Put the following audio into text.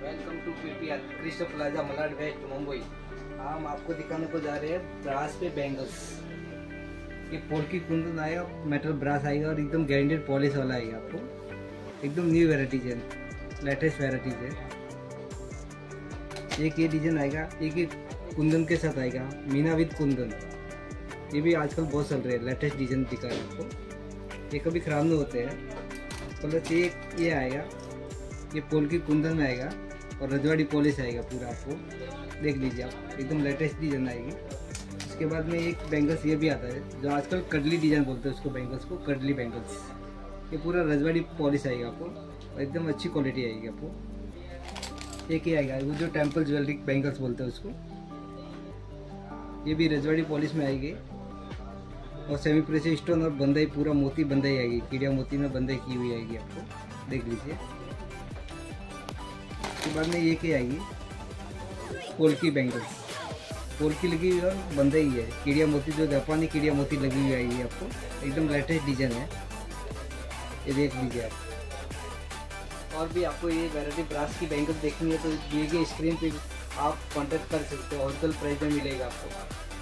Welcome to PPR Krishna plaza Malad west Mumbai. हम आपको दिखाने को जा रहे हैं ब्रास पे बैंगल्स। ये पोल्की कुंदन आएगा, मेटल ब्रास आएगा और एकदम ग्राइंडेड पॉलिश वाला आएगा आपको। एकदम न्यू वेराइटीज है, लेटेस्ट वेराइटीज है। एक ये डिजाइन आएगा, एक ये कुंदन के साथ आएगा, मीना विद कुंदन। ये भी आजकल बहुत चल रहे हैं, लेटेस्ट डिजाइन दिखा है आपको। ये कभी खराब नहीं होते हैं। प्लस ये आएगा, ये पोल्की कुंदन में आएगा और रजवाड़ी पॉलिश आएगा पूरा। आपको देख लीजिए आप, एकदम लेटेस्ट डिजाइन आएगी। इसके बाद में एक बैंगल्स ये भी आता है जो आजकल कडली डिजाइन बोलते हैं उसको, बैंगल्स को कडली बैंगल्स। ये पूरा रजवाड़ी पॉलिश आएगा आपको और एकदम अच्छी क्वालिटी आएगी आपको। एक ही आएगा वो जो टेम्पल ज्वेलरी बैंगल्स बोलते हैं उसको, ये भी रजवाड़ी पॉलिश में आएगी और सेमी प्रेसिज स्टोन और बंदाई, पूरा मोती बंदाई आएगी, कीड़िया मोती में बंदाई की हुई आएगी आपको। देख लीजिए। उसके बाद में ये क्या आएगी, पोल्की बैंगल्स, पोल्की लगी हुई और बंदाई है, कीड़िया मोती जो जापानी कीड़िया मोती लगी हुई आएगी आपको। एकदम लेटेस्ट डिजाइन है, ये देख लीजिए आप। और भी आपको ये वैरायटी ब्रास की बैंगल्स देखनी है तो दिए गए स्क्रीन पे आप कांटेक्ट कर सकते हो, होलसेल प्राइस में मिलेगा आपको।